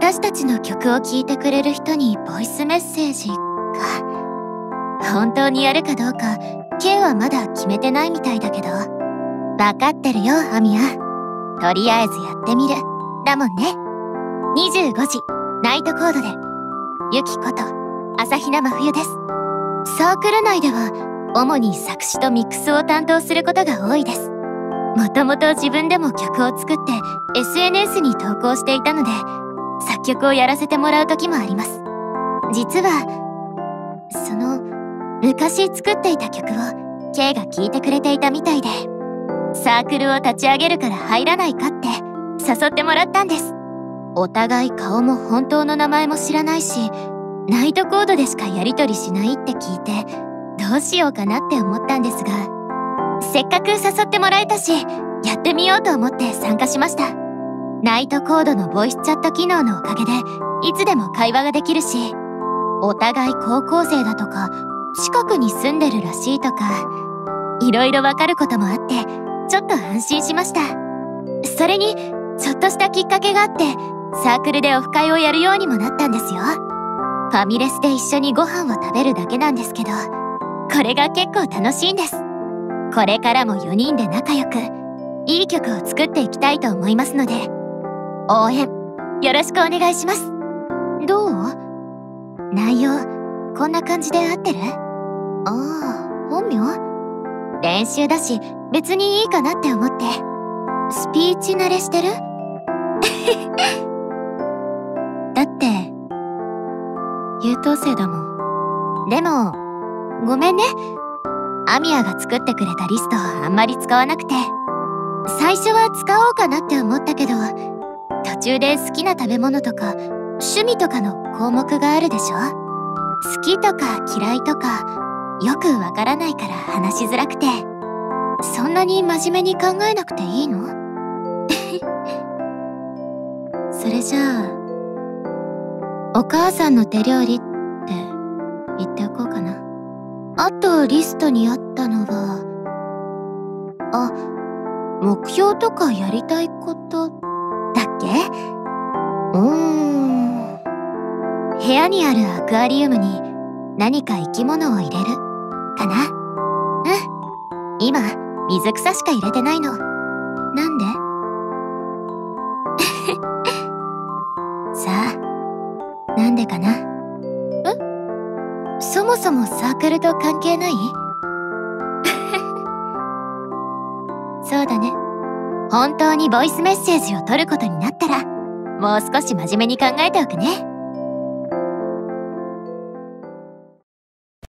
私たちの曲を聴いてくれる人にボイスメッセージか。本当にやるかどうか K はまだ決めてないみたいだけど。わかってるよアミヤ。とりあえずやってみるだもんね。25時ナイトコードでユキこと朝比奈真冬です。サークル内では主に作詞とミックスを担当することが多いです。もともと自分でも曲を作って SNS に投稿していたので作曲をやらせてもらう時もあります。実はその昔作っていた曲を K が聴いてくれていたみたいで、サークルを立ち上げるから入らないかって誘ってもらったんです。お互い顔も本当の名前も知らないし、ナイトコードでしかやり取りしないって聞いてどうしようかなって思ったんですが、せっかく誘ってもらえたしやってみようと思って参加しました。ナイトコードのボイスチャット機能のおかげでいつでも会話ができるし、お互い高校生だとか近くに住んでるらしいとかいろいろわかることもあってちょっと安心しました。それにちょっとしたきっかけがあってサークルでオフ会をやるようにもなったんですよ。ファミレスで一緒にご飯を食べるだけなんですけど、これが結構楽しいんです。これからも4人で仲良くいい曲を作っていきたいと思いますので応援よろしくお願いします。どう？内容こんな感じで合ってる？ああ、本名？練習だし別にいいかなって思って。スピーチ慣れしてる？だって優等生だもん。でもごめんね、アミヤが作ってくれたリストあんまり使わなくて。最初は使おうかなって思ったけど途中で好きな食べ物とか趣味とかの項目があるでしょ。好きとか嫌いとかよくわからないから話しづらくて、そんなに真面目に考えなくていいの？それじゃあお母さんの手料理って言っておこうかな。あとリストにあったのは目標とかやりたいことだっけ？部屋にあるアクアリウムに何か生き物を入れるかな。今水草しか入れてないの。なんで？さあなんでかな。そもそもサークルと関係ない？そうだね。本当にボイスメッセージを取ることになったらもう少し真面目に考えておくね。